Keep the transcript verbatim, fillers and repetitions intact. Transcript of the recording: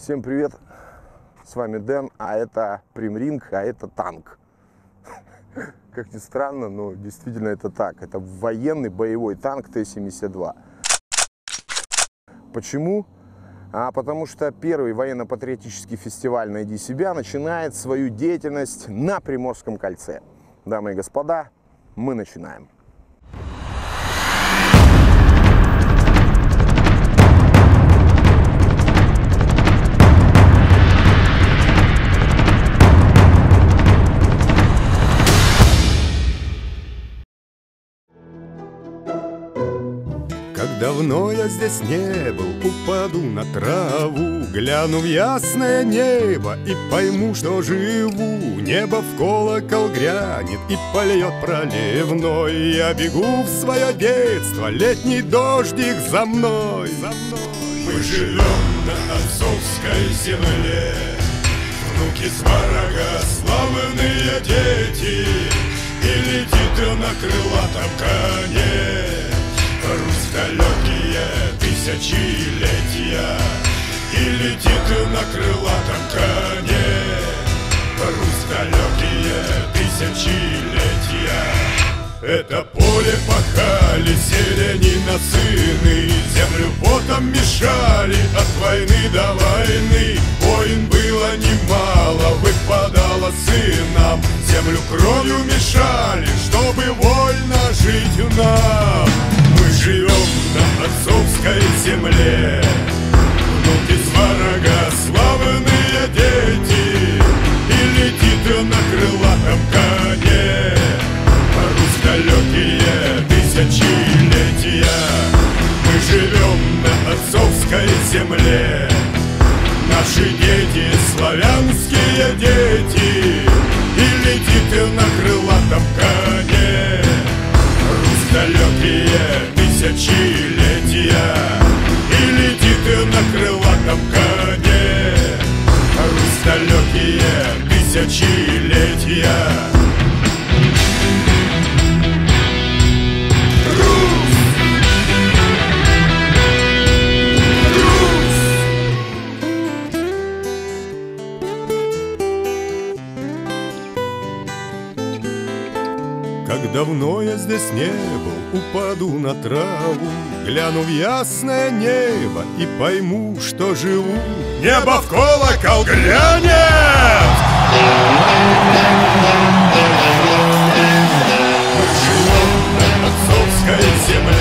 Всем привет, с вами Дэн, а это Примринг, а это танк. Как ни странно, но действительно это так. Это военный боевой танк Т семьдесят два. Почему? А потому что первый военно-патриотический фестиваль «Найди себя» начинает свою деятельность на Приморском кольце. Дамы и господа, мы начинаем. Как давно я здесь не был, упаду на траву, гляну в ясное небо и пойму, что живу. Небо в колокол грянет и польет проливной. Я бегу в свое детство, летний дождик за мной, за мной. Мы живем на отцовской земле, внуки сварога, славные дети, и летит на крылатом коне. Русь далекие тысячелетия, и летит на крылатом коне. Русь далекие тысячелетия. Это поле пахали селянина сыны, землю потом мешали от войны до войны. Войн было немало, выпадало сынам, землю кровью мешали, чтобы вольно жить нам. Мы живем на отцовской земле, внуки сварога, славные дети, и летит на крылатом коне. Русь далекие тысячелетия. Мы живем на отцовской земле, наши дети, славянские дети, и летит на крылатом коне. Русь далекие тысячелетия, и летит на крылатом коне. Русь далекие тысячелетия. Как давно я здесь не был, упаду на траву, гляну в ясное небо и пойму, что живу. Небо в колокол грянет! Мы живем на отцовской земле,